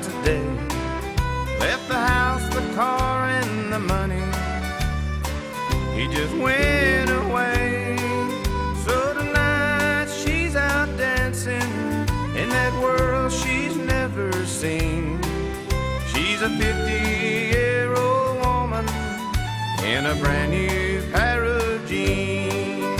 today. Left the house, the car, and the money. He just went away. So tonight she's out dancing in that world she's never seen. She's a 50-year-old woman in a brand new pair of jeans.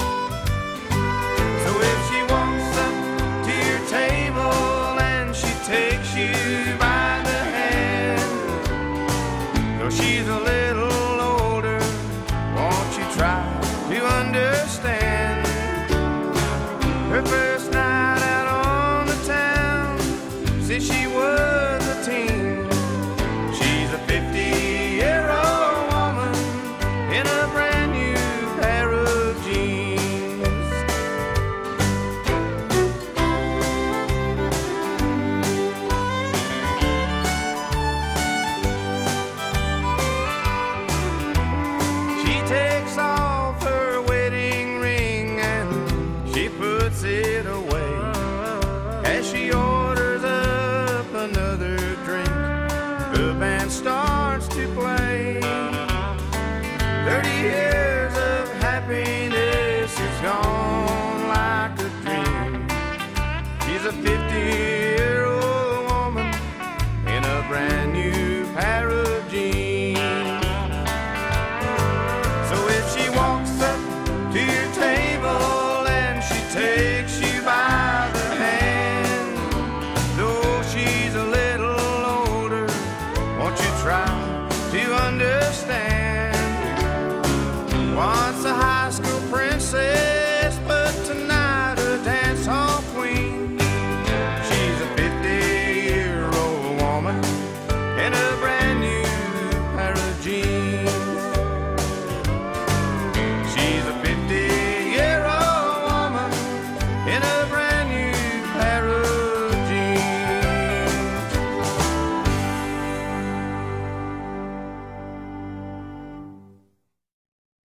So if she walks up to your table and she takes you by the hand, though she's a little older, won't you try to understand? Her first night out on the town since she was a teen. She's a 50-year-old woman in a brand new pair of jeans. She takes off her wedding ring and she puts it away as she orders up another drink. The band starts to play. 30 years of happiness is gone like a dream. She's a 50